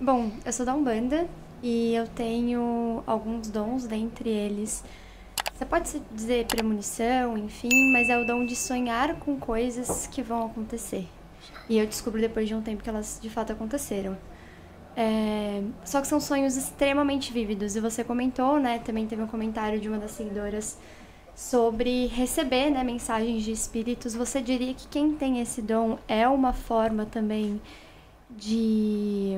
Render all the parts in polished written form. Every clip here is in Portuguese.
Bom, eu sou da Umbanda e eu tenho alguns dons, dentre eles. Você pode dizer premonição, enfim, mas é o dom de sonhar com coisas que vão acontecer. E eu descubro depois de um tempo que elas de fato aconteceram. Só que são sonhos extremamente vívidos. E você comentou, né? Também teve um comentário de uma das seguidoras sobre receber, né, mensagens de espíritos. Você diria que quem tem esse dom é uma forma também de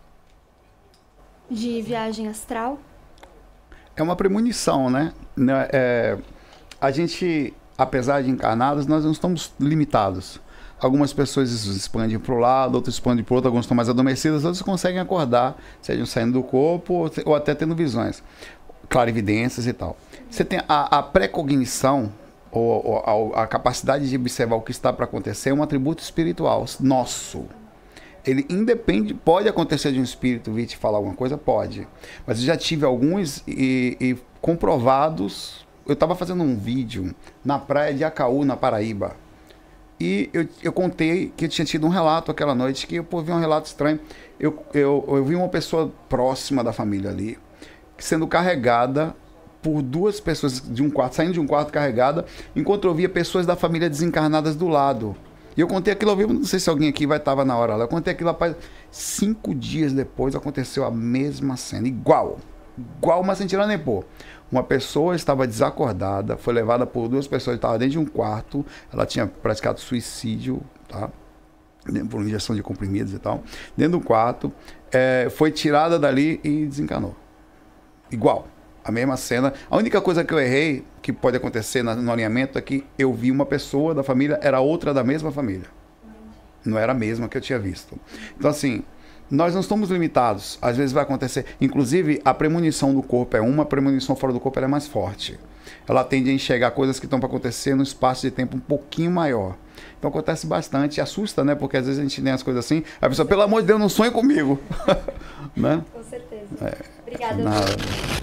viagem astral? É uma premonição, né? A gente, apesar de encarnados, nós não estamos limitados. Algumas pessoas expandem para o lado, outras expandem para o outro, alguns estão mais adormecidas, outros conseguem acordar, sejam saindo do corpo ou até tendo visões, clarividências e tal. Você tem a precognição, ou a capacidade de observar o que está para acontecer, é um atributo espiritual nosso. Ele independe, pode acontecer de um espírito vir te falar alguma coisa? Pode. Mas eu já tive alguns e comprovados. Eu estava fazendo um vídeo na praia de Acaú, na Paraíba. E eu contei que eu tinha tido um relato aquela noite, que eu vi um relato estranho. Eu vi uma pessoa próxima da família ali, sendo carregada por duas pessoas de um quarto, saindo de um quarto carregada, enquanto eu via pessoas da família desencarnadas do lado. E eu contei aquilo ao vivo, não sei se alguém aqui estava na hora lá. Eu contei aquilo, rapaz, 5 dias depois aconteceu a mesma cena, igual, mas sem tirar nem pôr. Uma pessoa estava desacordada, foi levada por duas pessoas, estava dentro de um quarto, ela tinha praticado suicídio, tá? Por injeção de comprimidos e tal, dentro do quarto, foi tirada dali e desencanou. Igual, a mesma cena. A única coisa que eu errei, que pode acontecer no alinhamento, é que eu vi uma pessoa da família, era outra da mesma família. Não era a mesma que eu tinha visto. Então, assim, nós não estamos limitados. Às vezes vai acontecer. Inclusive, a premonição do corpo é uma, a premonição fora do corpo ela é mais forte. Ela tende a enxergar coisas que estão para acontecer num espaço de tempo um pouquinho maior. Então acontece bastante, assusta, né? Porque às vezes a gente tem as coisas assim, a pessoa, pelo amor de Deus, não sonhe comigo. Né? Com certeza. Obrigada. Nada.